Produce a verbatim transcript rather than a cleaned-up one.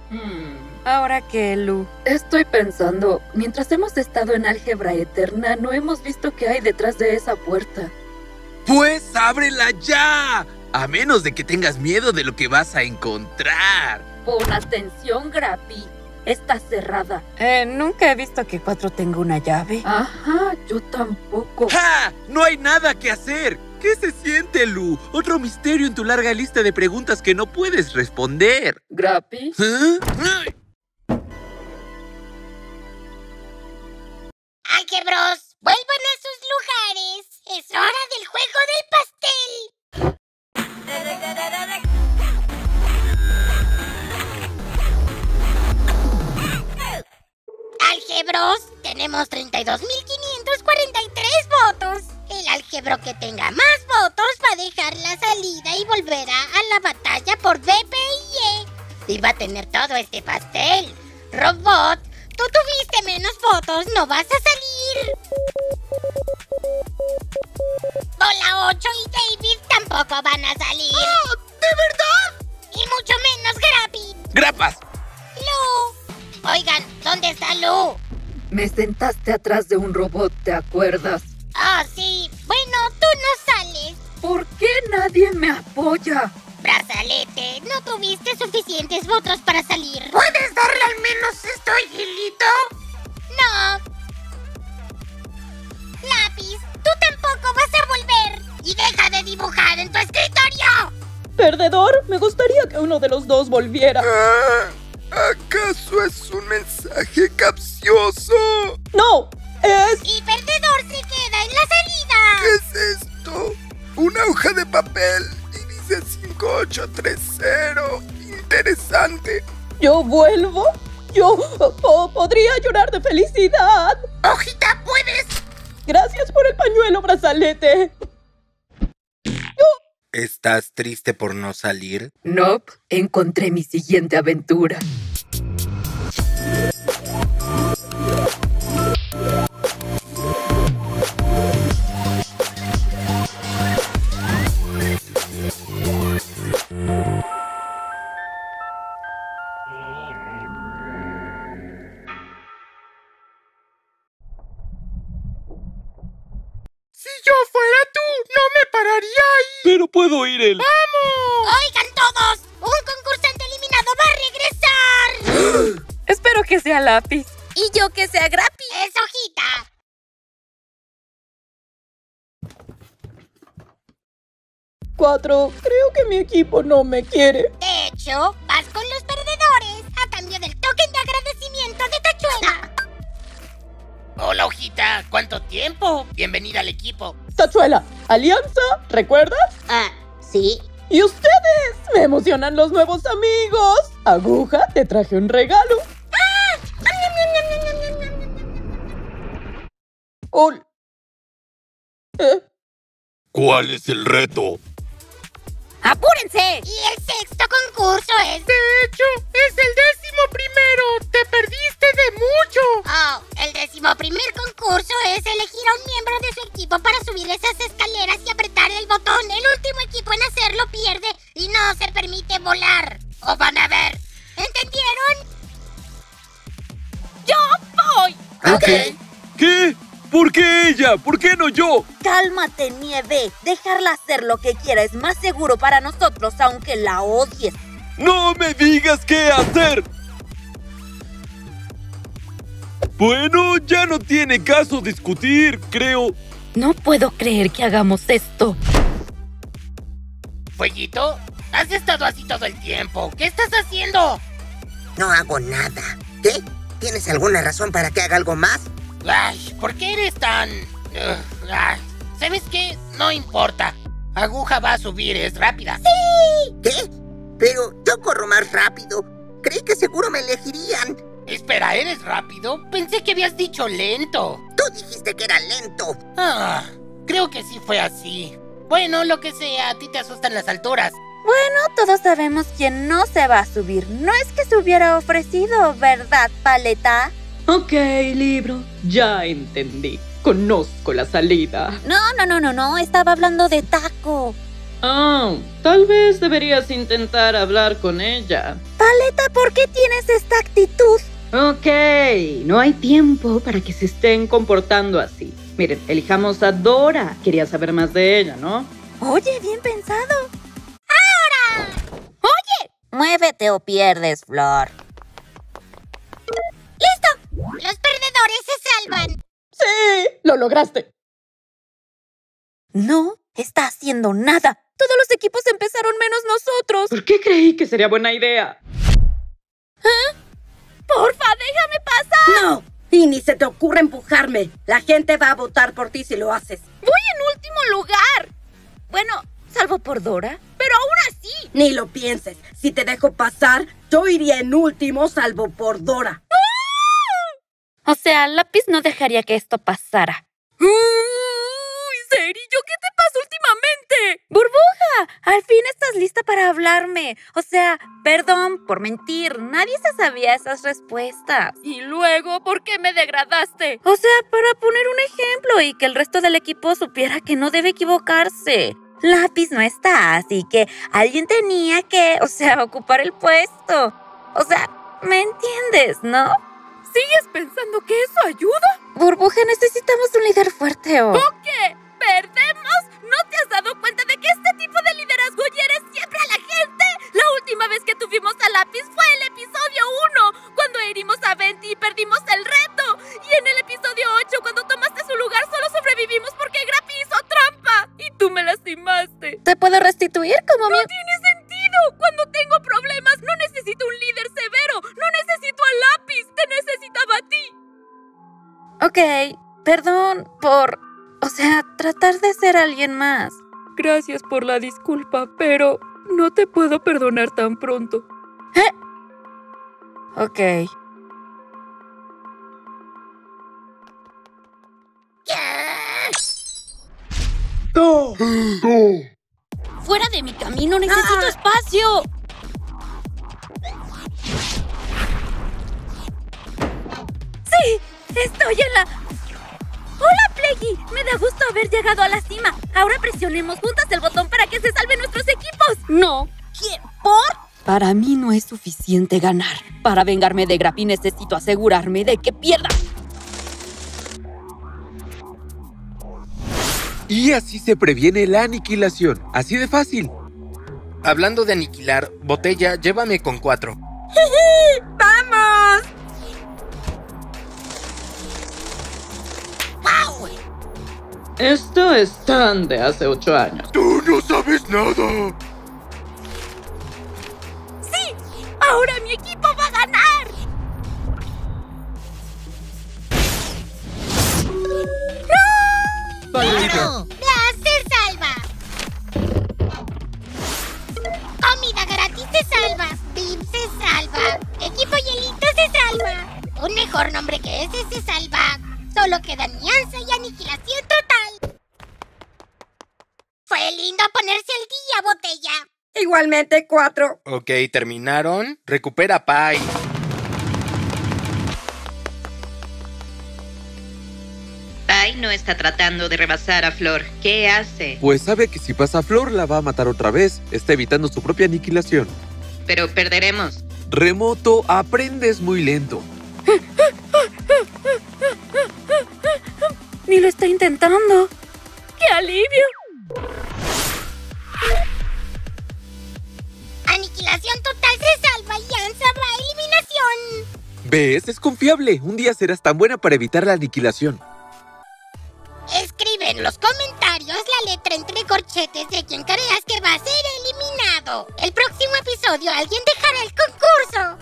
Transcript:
Hmm. ¿Ahora qué, Lu? Estoy pensando, mientras hemos estado en álgebra eterna, no hemos visto qué hay detrás de esa puerta. ¡Pues ábrela ya! A menos de que tengas miedo de lo que vas a encontrar. Pon atención, Grappy. Está cerrada. Eh, nunca he visto que cuatro tenga una llave. Ajá, yo tampoco. ¡Ja! ¡No hay nada que hacer! ¿Qué se siente, Lu? Otro misterio en tu larga lista de preguntas que no puedes responder. ¿Grappy? ¿Eh? ¡Ay! ¡Álgebros! ¡Vuelvan a sus lugares! ¡Es hora del juego del pastel! ¡Álgebros! Tenemos treinta y dos mil quinientos cuarenta y tres votos. El álgebro que tenga más votos va a dejar la salida y volverá a la batalla por B, P y E. Y va a tener todo este pastel. Robot, tú tuviste menos votos, no vas a salir. Bola ocho y David tampoco van a salir. ¡Oh! ¿De verdad? Y mucho menos Grappy. ¡Grapas! Lu. Oigan, ¿dónde está Lu? Me sentaste atrás de un robot, ¿te acuerdas? Ah, oh, sí. Bueno, tú no sales. ¿Por qué nadie me apoya? Brazalete, no tuviste suficientes votos para salir. ¿Puedes darle al menos esto, Gilito? No. Lápiz, tú tampoco vas a volver. Y deja de dibujar en tu escritorio. Perdedor, me gustaría que uno de los dos volviera. Ah, ¿acaso es un mensaje capcioso? No, es... Y perdedor se queda en la salida. ¿Qué es esto? Una hoja de papel y dice cinco ocho tres cero. Interesante. ¿Yo vuelvo? Yo oh, podría llorar de felicidad. ¡Hojita, puedes! Gracias por el pañuelo, Brazalete. ¿Estás triste por no salir? Nope, encontré mi siguiente aventura. Si yo fuera tú, no me pararía ahí. Pero puedo ir el... ¡Vamos! Oigan todos, un concursante eliminado va a regresar. Espero que sea Lápiz. Y yo que sea Grappy. Es Hojita. Cuatro, creo que mi equipo no me quiere. De hecho, vas con los perdedores a cambio del token de agradecimiento de Tachuela. Hola, Hojita. ¿Cuánto tiempo? Bienvenida al equipo. Tachuela, Alianza, ¿recuerdas? Ah, sí. ¿Y ustedes? Me emocionan los nuevos amigos. Aguja, te traje un regalo. Hola. ¿Eh? ¿Cuál es el reto? ¡Apúrense! Y el sexto concurso es... De hecho, es el décimo primero. Te perdiste de mucho. Oh, el décimo primer concurso es elegir a un miembro de su equipo para subir esas escaleras y apretar el botón. El último equipo en hacerlo pierde y no se permite volar. O van a ver. ¿Entendieron? ¡Yo voy! Ok. ¿Qué? ¿Por qué ella? ¿Por qué no yo? Cálmate, Nieve. Dejarla hacer lo que quiera es más seguro para nosotros, aunque la odies. ¡No me digas qué hacer! Bueno, ya no tiene caso discutir, creo. No puedo creer que hagamos esto. Fueguito, has estado así todo el tiempo. ¿Qué estás haciendo? No hago nada. ¿Qué? ¿Tienes alguna razón para que haga algo más? Ay, ¿por qué eres tan...? Uh, ay, ¿sabes qué? No importa. Aguja va a subir, es rápida. ¡Sí! ¿Qué? Pero yo corro más rápido. Creí que seguro me elegirían. Espera, ¿eres rápido? Pensé que habías dicho lento. Tú dijiste que era lento. Ah, creo que sí fue así. Bueno, lo que sea, a ti te asustan las alturas. Bueno, todos sabemos quién no se va a subir. No es que se hubiera ofrecido, ¿verdad, Paleta? Ok, libro, ya entendí. Conozco la salida. No, no, no, no, no. Estaba hablando de Taco. Ah, tal vez deberías intentar hablar con ella. Paleta, ¿por qué tienes no hay tiempo para que se estén comportando así. Miren, elijamos a Dora. Quería saber más de ella, ¿no? Oye, bien pensado. ¡Ahora! ¡Oye! Muévete o pierdes, Flor. ¡Listo! ¡Los perdedores se salvan! ¡Sí! ¡Lo lograste! No está haciendo nada. Todos los equipos empezaron menos nosotros. ¿Por qué creí que sería buena idea? ¿Eh? ¡Porfa, déjame pasar! ¡No! Y ni se te ocurre empujarme. La gente va a votar por ti si lo haces. ¡Voy en último lugar! Bueno, salvo por Dora, pero aún así. Ni lo pienses. Si te dejo pasar, yo iría en último salvo por Dora. ¡Ah! O sea, Lápiz no dejaría que esto pasara. ¡Uy, Cerillo! ¿Qué te pasa últimamente? ¡Burbuja! Al fin estás lista para hablarme. O sea, perdón por mentir. Nadie se sabía esas respuestas. Y luego, ¿por qué me degradaste? O sea, para poner un ejemplo y que el resto del equipo supiera que no debe equivocarse. Lápiz no está, así que alguien tenía que, o sea, ocupar el puesto. O sea, ¿me entiendes, no? ¿Sigues pensando que eso ayuda? Burbuja, necesitamos un líder fuerte o... ¿O qué? ¿Perdemos? ¿No te has dado cuenta de que este tipo de liderazgo hiere siempre a la gente? La última vez que tuvimos a Lápiz fue el episodio uno, cuando herimos a Venti y perdimos el reto. Y en el episodio ocho, cuando tomaste su lugar, solo sobrevivimos porque Grappy hizo trampa. Y tú me lastimaste. ¿Te puedo restituir como no mi...? ¡No tiene sentido! Cuando tengo problemas, no necesito un líder severo. No necesito a Lápiz. Te necesitaba a ti. Ok, perdón por... O sea, tratar de ser alguien más. Gracias por la disculpa, pero no te puedo perdonar tan pronto. ¿Eh? Ok. ¡No! ¡No! ¡Fuera de mi camino! ¡Necesito ah. espacio! ¡Sí! ¡Estoy en la... ¡Hola, Plaguey! Me da gusto haber llegado a la cima. Ahora presionemos juntas el botón para que se salven nuestros equipos. No. ¿Qué? ¿Por? Para mí no es suficiente ganar. Para vengarme de Grappy necesito asegurarme de que pierda. Y así se previene la aniquilación. Así de fácil. Hablando de aniquilar, Botella, llévame con cuatro. ¡Vamos! ¡Wow! Esto es tan de hace ocho años. ¡Tú no sabes nada! ¡Sí! ¡Ahora mi equipo va a ganar! ¡No! ¡Blas se salva! Comida gratis se salva. Bim se salva. Equipo Hielito se salva. Un mejor nombre que ese se salva. Solo queda alianza y aniquilación total. Fue lindo ponerse al día, Botella. Igualmente, cuatro. Ok, terminaron. Recupera Pai. Pai no está tratando de rebasar a Flor. ¿Qué hace? Pues sabe que si pasa a Flor la va a matar otra vez. Está evitando su propia aniquilación. Pero perderemos. Remoto, aprendes muy lento. Ni lo está intentando. ¡Qué alivio! Aniquilación total se salva y Ansa va a eliminación. ¿Ves? Es confiable. Un día serás tan buena para evitar la aniquilación. Escribe en los comentarios la letra entre corchetes de quien creas que va a ser eliminado. El próximo episodio alguien dejará el concurso.